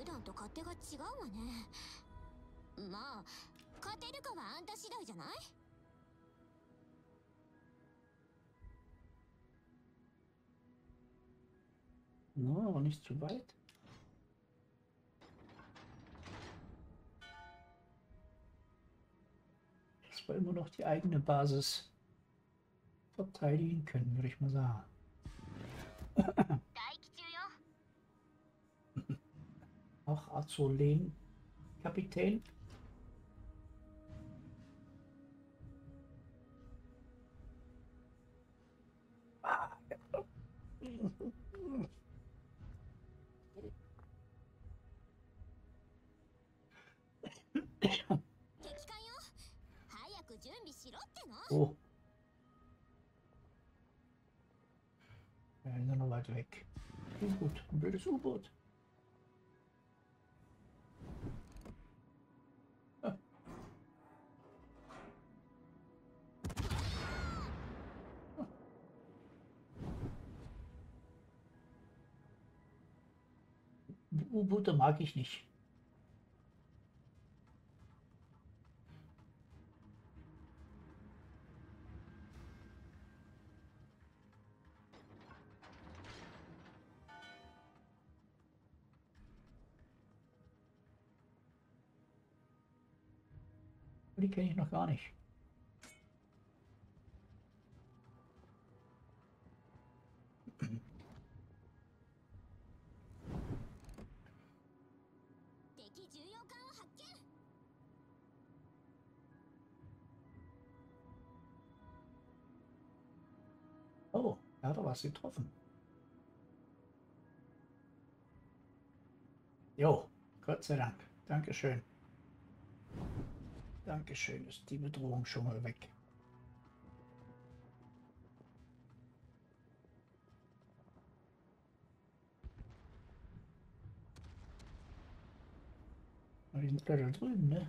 普段と勝手が違うわね。まあ勝てるかはあんた次第じゃない？ No, aber nicht zu weit. Dass wir immer noch die eigene Basis verteidigen können, würde ich mal sagen. Auch Azolen, Kapitän. Ah, ja. 敵艦よ、早く準備しろっての。 Oh. Ja, sind noch weit weg. U-Boot, ein blödes U-Boot. Ah. U-Boote mag ich nicht. Die kenne ich noch gar nicht. Oh, er hat doch was getroffen. Jo, Gott sei Dank. Dankeschön. Dankeschön, ist die Bedrohung schon mal weg. Aber die sind alle da drüben, ne?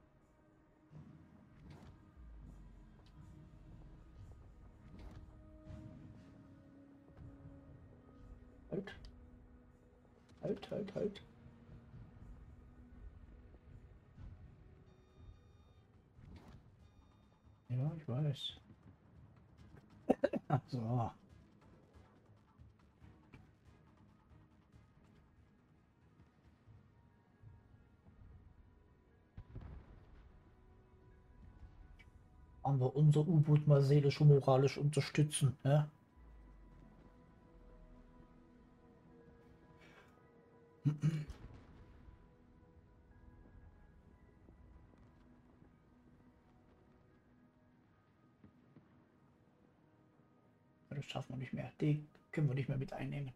Halt. Halt, halt, halt. Ja, ich weiß. Ach so. Haben wir unser U-Boot mal seelisch und moralisch unterstützen, ne? Das schaffen wir nicht mehr. Die können wir nicht mehr mit einnehmen.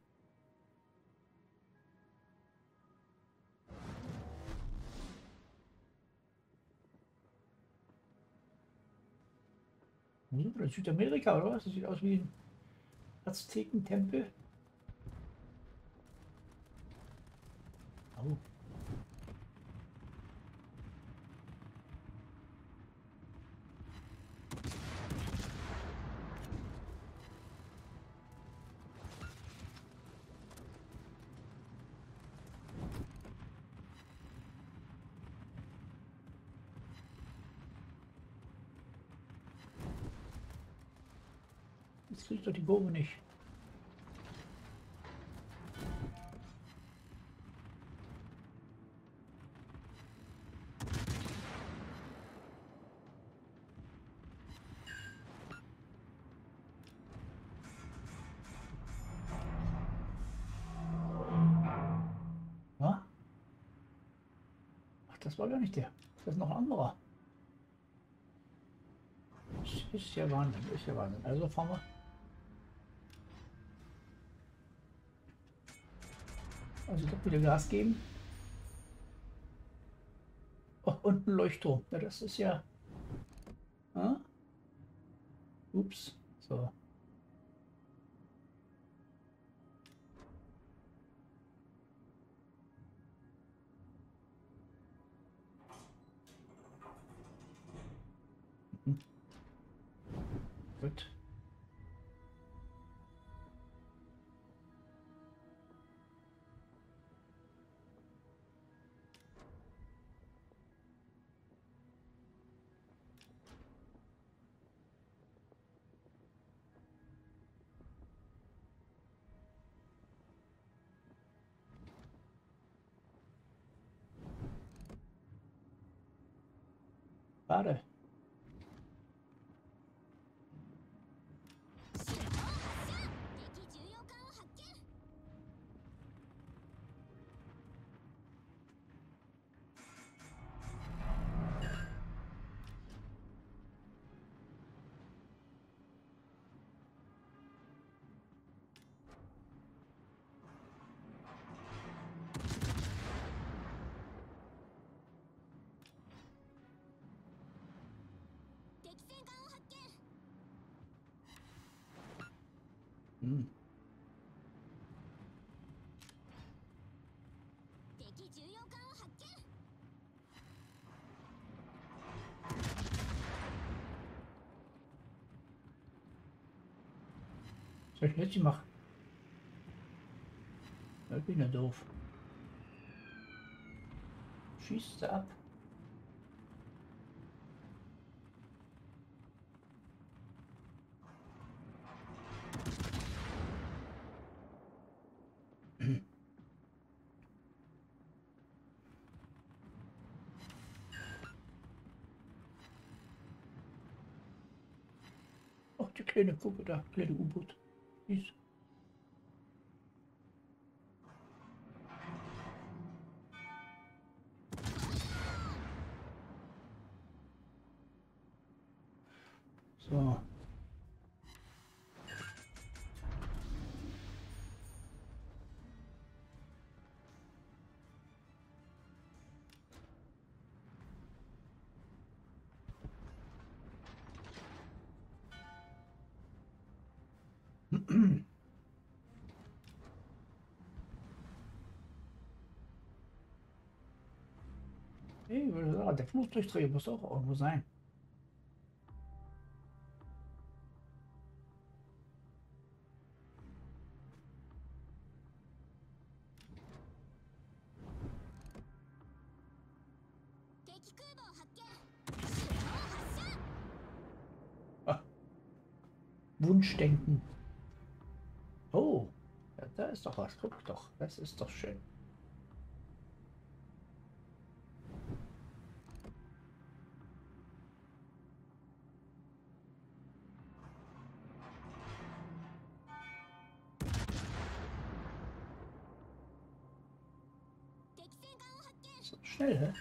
Wo sind wir denn? Südamerika oder was? Das sieht aus wie ein Aztekentempel. Oh. Jetzt kriegt doch die Kurve nicht. Ja? Ach, das war gar nicht der. Das ist noch ein anderer. Ist ja Wahnsinn, ist ja Wahnsinn. Also fahren wir. Also doch wieder Gas geben. Oh, und ein Leuchtturm. Ja, das ist ja. Ah? Ups. So. Mhm. Gut. Schade. 手法発射。敵重要艦を発見。敵戦艦を発見。 Hm. 敵重要艦を発見。 Soll ich jetzt machen? Ich bin ja doof. Schießt sie ab. Ach, die kleine Puppe da, kleine U-Boot. Süß. So. Hey, der Flugzeugträger muss auch irgendwo sein. Ah, Wunschdenken. Oh, ja, da ist doch was. Guck doch, das ist doch schön. So schnell, hä?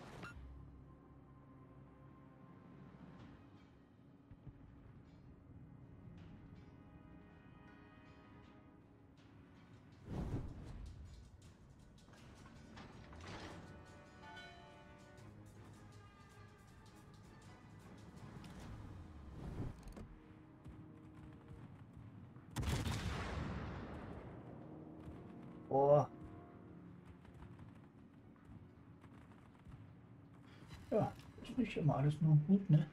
Oh. Ja, ist nicht immer alles nur gut, ne?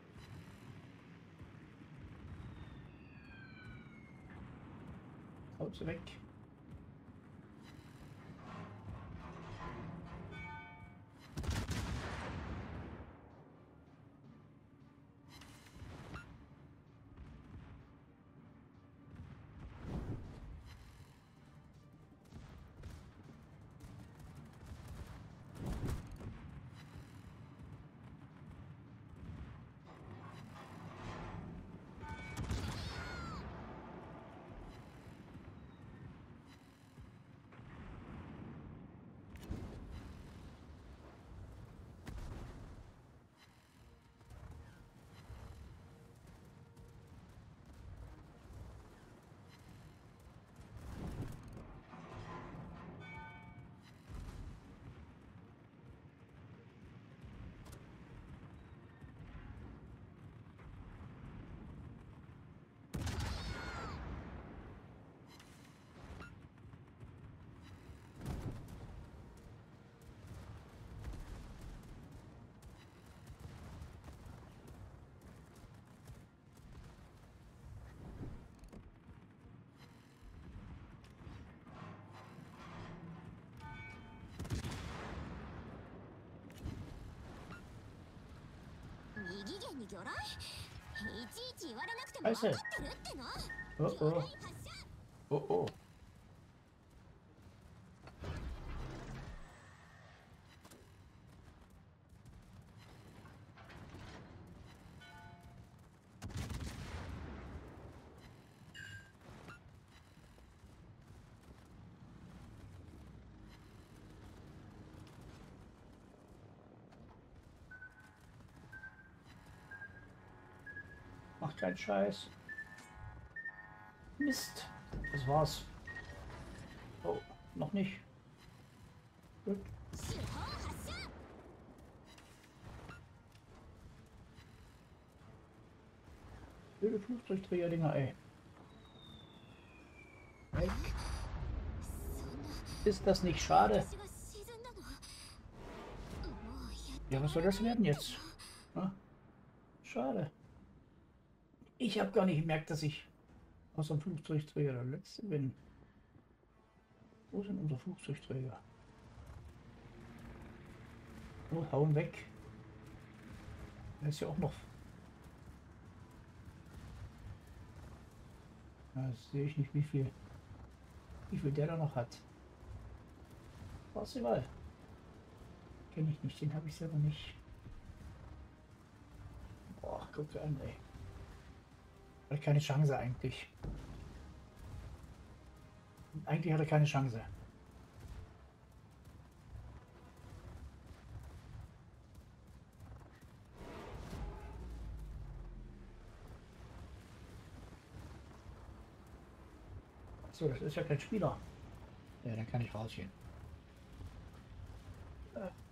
Haut's weg. Scheiße. Oh oh. Oh oh. Kein Scheiß. Mist. Das war's. Oh, noch nicht. Gut. 手法発射 Blöde Flugzeugträger-Dinger, ey. Weg. そんな Ist das nicht schade? 私が沈んだのもうやっ Ja, was soll das werden jetzt? Na? Schade. Ich habe gar nicht gemerkt, dass ich aus dem Flugzeugträger der Letzte bin. Wo sind unsere Flugzeugträger? Oh, hauen weg. Der ist ja auch noch. Ja, das sehe ich nicht, wie viel der da noch hat. Parzival. Kenne ich nicht, den habe ich selber nicht. Boah, guck dir an, ey. Hat keine Chance eigentlich. Eigentlich hat er keine Chance. So, das ist ja kein Spieler. Ja, dann kann ich rausgehen.